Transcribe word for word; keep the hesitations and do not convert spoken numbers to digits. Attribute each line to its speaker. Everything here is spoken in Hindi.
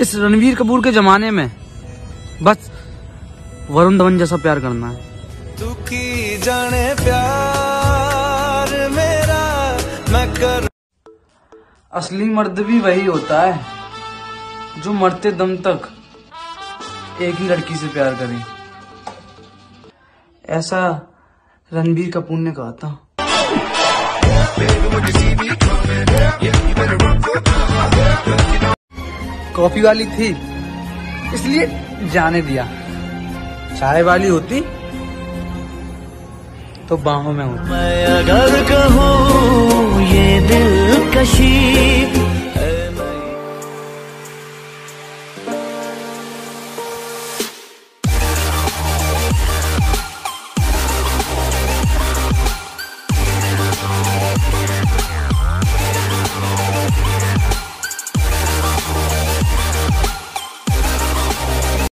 Speaker 1: इस रणवीर कपूर के जमाने में बस वरुण धवन जैसा प्यार करना है।
Speaker 2: तू की जाने प्यार मेरा मैं कर।
Speaker 1: असली मर्द भी वही होता है जो मरते दम तक एक ही लड़की से प्यार करे, ऐसा रणबीर कपूर ने कहा था। कॉफी वाली थी इसलिए जाने दिया, चाय वाली होती तो बाहों में होती।
Speaker 2: मैं अगर कहूँ ये दिलकशी